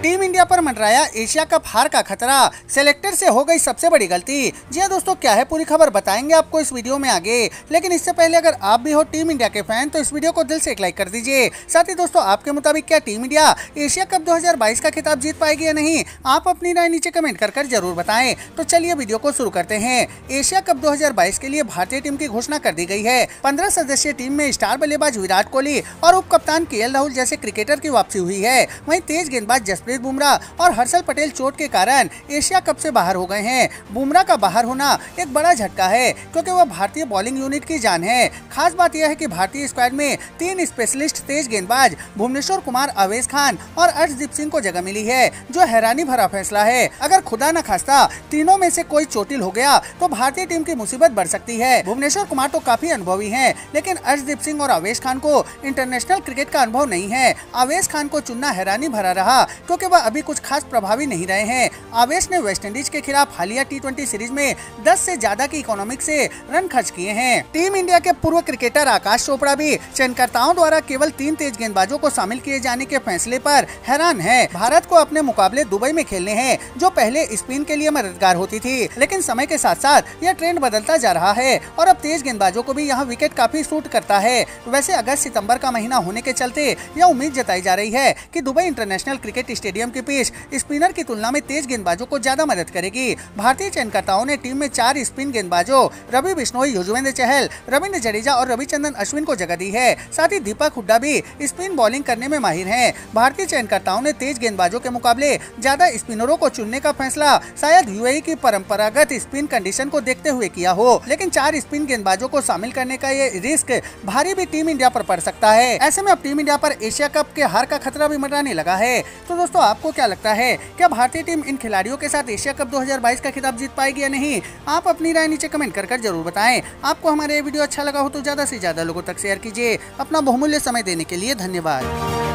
Team India पर मंडराया Asia cup हार का खतरा, सेलेक्टर से हो गई सबसे बड़ी गलती। जी हाँ दोस्तों, क्या है पूरी खबर बताएंगे आपको इस वीडियो में आगे। लेकिन इससे पहले अगर आप भी हो टीम इंडिया के फैन तो इस वीडियो को दिल से एक लाइक कर दीजिए। साथ ही दोस्तों, आपके मुताबिक क्या टीम इंडिया एशिया कप 2022 का खिताब जीत पाएगी या नहीं, आप अपनी राय नीचे कमेंट कर जरूर बताएं। तो चलिए वीडियो को शुरू करते हैं। एशिया कप 2022 के लिए भारतीय टीम की घोषणा कर दी गई है। 15 सदस्यीय टीम में स्टार बल्लेबाज विराट कोहली और उप कप्तान केएल राहुल जैसे क्रिकेटर की वापसी हुई है। वहीं तेज गेंदबाज जसप्रीत बुमराह और हर्षल पटेल चोट के कारण एशिया कप से बाहर हो गए हैं। बुमराह का बाहर होना एक बड़ा झटका है क्योंकि वह भारतीय बॉलिंग यूनिट की जान है। खास बात यह है कि भारतीय स्क्वाड में 3 स्पेशलिस्ट तेज गेंदबाज भुवनेश्वर कुमार, अवेश खान और अर्शदीप सिंह को जगह मिली है, जो हैरानी भरा फैसला है। अगर खुदा न खास्ता तीनों में से कोई चोटिल हो गया तो भारतीय टीम की मुसीबत बढ़ सकती है। भुवनेश्वर कुमार तो काफी अनुभवी हैं, लेकिन अर्शदीप सिंह और अवेश खान को इंटरनेशनल क्रिकेट का अनुभव नहीं है। अवेश खान को चुनना हैरानी भरा रहा क्योंकि वह अभी कुछ खास प्रभावी नहीं रहे हैं। अवेश ने वेस्टइंडीज के खिलाफ हालिया टी20 सीरीज में 10 से ज्यादा की इकोनॉमिक से रन खर्च किए हैं। टीम इंडिया के पूर्व क्रिकेटर आकाश चोपड़ा भी चयनकर्ताओं द्वारा केवल 3 तेज गेंदबाजों को शामिल किए जाने के फैसले पर हैरान है। भारत को अपने मुकाबले दुबई में खेलने हैं, जो पहले स्पिन के लिए मददगार होती थी, लेकिन समय के साथ साथ यह ट्रेंड बदलता जा रहा है और अब तेज गेंदबाजों को भी यहाँ विकेट काफी सूट करता है। वैसे अगस्त सितंबर का महीना होने के चलते यह उम्मीद जताई जा रही है कि दुबई इंटरनेशनल क्रिकेट स्टेडियम की पिच स्पिनर की तुलना में तेज गेंदबाजों को ज्यादा मदद करेगी। भारतीय चयनकर्ताओं ने टीम में 4 स्पिन गेंदबाजों रवि बिश्नोई, युजवेंद्र चहल, रविंद्र जडेजा और रविचंद्रन अश्विन को जगह दी है। साथ ही दीपक हुड्डा भी स्पिन बॉलिंग करने में माहिर हैं। भारतीय चयनकर्ताओं ने तेज गेंदबाजों के मुकाबले ज्यादा स्पिनरों को चुनने का फैसला शायद यूएई की परंपरागत स्पिन कंडीशन को देखते हुए किया हो, लेकिन 4 स्पिन गेंदबाजों को शामिल करने का ये रिस्क भारी भी टीम इंडिया पर पड़ सकता है। ऐसे में अब टीम इंडिया पर एशिया कप के हार का खतरा भी मंडराने लगा है। तो दोस्तों, आपको क्या लगता है, क्या भारतीय टीम इन खिलाड़ियों के साथ एशिया कप 2022 का खिताब जीत पाएगी या नहीं? आप अपनी राय नीचे कमेंट कर जरूर बताएं। आपको हमारे वीडियो अच्छा लगा हो तो ज्यादा से ज्यादा लोगों तक शेयर कीजिए। अपना बहुमूल्य समय देने के लिए धन्यवाद।